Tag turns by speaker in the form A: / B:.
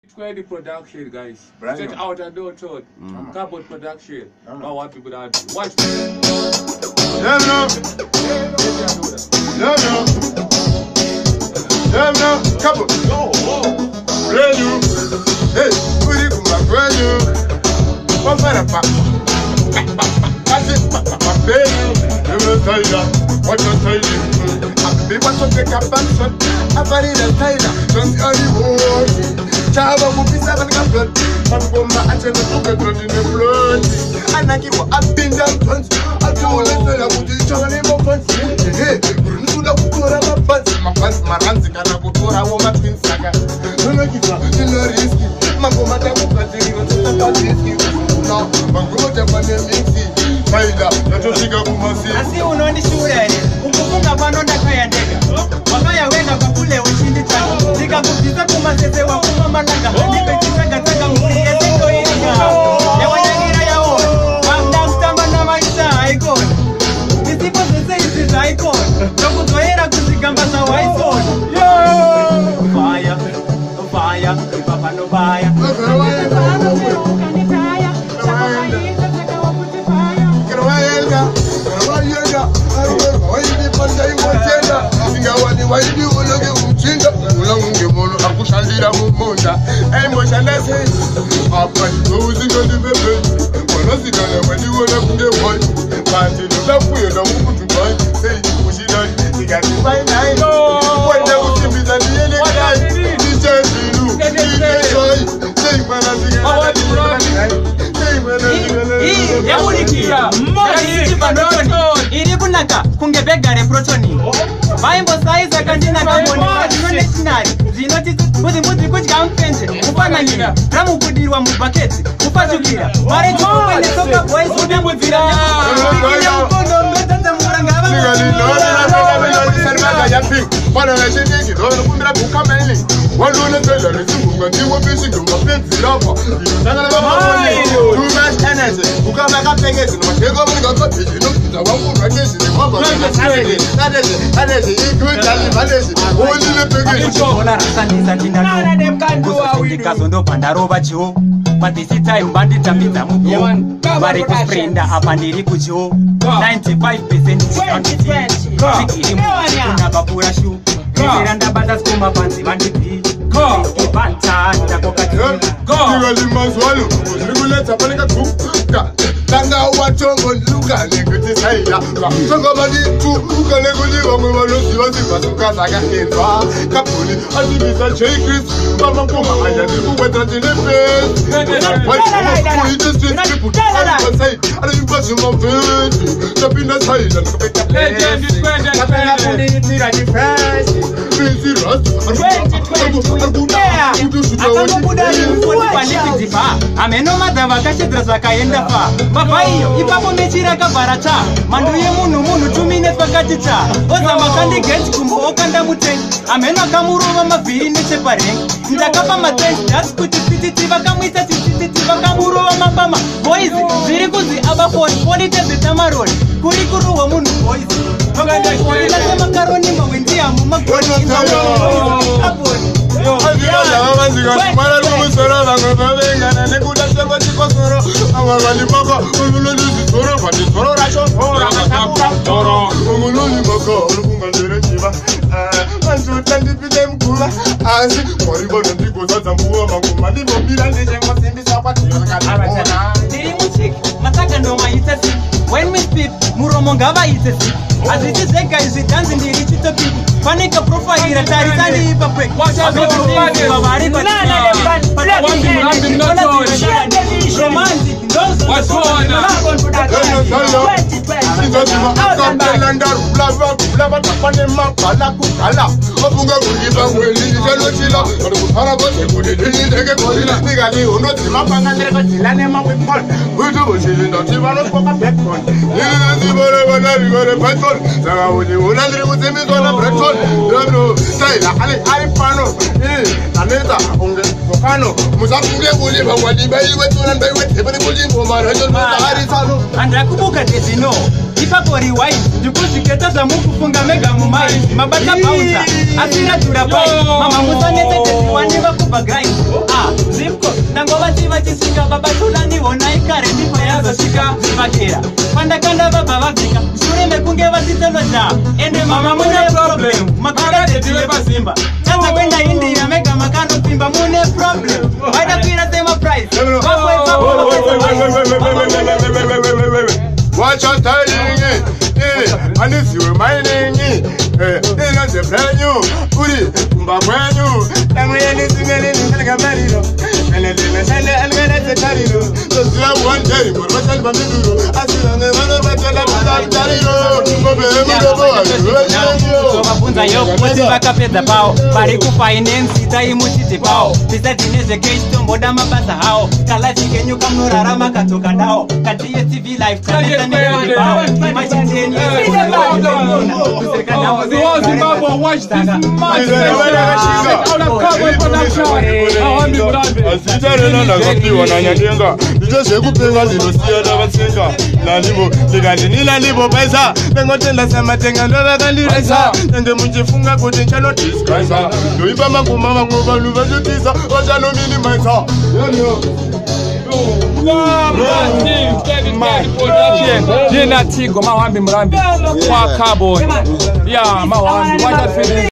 A: Square the production, guys. Straight out and don't talk. Cardboard production. I want people that watch me.
B: Cardboard. Brand new. Hey, put it on my brand new. One for the pack. What you tell you? Happy want to take a pension. I buy the China. Don't you worry. Chava mupisa katika blood. Mangoma achana kuka in the blood. Anakiwa up in down front. Atuuleza kujichora ni mafans. Hey, unataka kukora mafans maranzi kana kutora wa mapinsaga. Unakiwa ina riski. Mangoma takupatili unataka riski. No, mangoma tafanya mixi. Faida, natoshiga kumasi.
C: Asi unaoni shule ni. Ukufunga panonda kaya ndega. Wakaya wenda kwa kule ushindi tano. Nikakupiza kumasese wa kuma mananga. Nipe kitanga tanga mkulie zingo ilinga. Ya wanyangira ya o. Wanda mstamba na maisha icon. Nisipo sese isi icon. Nokuzohera kuzigambaza wa icon. Fire, fire, papa no fire.
B: Waidi uloge umchinda ulange bolo akushandira mumonda emotionless apa uzinga ndibebe wanozikana wadi wona kunge boy bandi ndokuyo na umutu boy say ushidani igati by night wenda utimbiza ndiyele kai DJ Bilu DJ Joy say manazika
C: yamulikia mmoja protoni iri kunaka kungebegare protoni vaimbo saiza kandina kamoni national zinoti kuti kudya mpenje kufananira ramukudirwa mubaketi kupachukira mari chokwane soka boys kudambuzira ukondo mbetata muranga Para la gente que no cumple buca meli, cuando le pega le subo antiguo piso que no piensa loco. Y no la vamos a poner. Tú más tenés, buca me capegues, no tengo mi gato, y no te vamos a que se vamos a hacer. Y tú dale, vale. Only le pegues. Ona rasaniza tinda. Kusindika zondo pandarova chiwo. Patisita umbandita mbidza mubyo. Vari kusprinda apa ndiri kuchiwo. 95% discount. Sikiri muna babura shu. Ndiranda bada skuma panzi vandipi. Ibanta ndakokati.
B: Ngali mazwalo, regulate panika tu. Tanga wachongo luka nekuti saida. Songo badi tu luka neguli wangu walosi wazipasuka saga henwa. Kapuli azibisa chekris. Mama kuma aya ni kuweta tinepe. Why you just people on side? I don't pass my face. Tapina side and kapeka play. Kapela kunitira di fresh. Busy rust.
C: Ameno madava kachidra zvakaenda pa mabhaiyo ipapo mechira kabharata mando yemunhu 2 minutes pakati cha ozama kandigeti kumbo okanda mutengi ameno akamurova mavhiri necheparengi ndakapa matengi dasi kuti fititi vakamuita tititi vakamurova mapama boys zviri kuzi abafoni fonitezitamaroni kuri kuruhwa munhu boys vakailaemakaroni mawendiamu magoni when we speak, muromo ngavaite si aziti zvega izvi dhanzi ndiri chitopiki fanika profile tarisani ipa break romantic Andakubuka dezino ipapo rewind ndikuzviketa zvamukufunga mega mumai mabata bouncer asina dura pai mama musanete desiwani vakubva grind
D: vachisvika baba tulani vona ikare ndipo yazosvika vakera pandakanda vabva vabvika shure mekunge vasitoloja ende mama mune problem makaradetive pazimba tanza kwenda india mega makanopimba mune problem vaida kuira sema price
C: watch your timing, and if you're mining, it's a brand new, put it, brand new, and we ain't listening like a marino, and then the tarino. So, one day, but what's up, I see on the one of the tarino.
D: Vapunza yo kuti vakapedza pao vari kufinance taimuchiti pao tisadzinezve cash tomboda mabasa hao kalachi kenyuka munorarama katsoka dawo katiye tv life kanetsanepao machiteni
C: ngotenda samatenga ndovakandiraisa ende muchifunga kuti nchanotiskaisa ndoipa maguma vamwe vanhu vachitisa vachanominimisa
A: Jina Tigo, Mawambi Murambi, Kwa Carbon, yeah, Mawambi,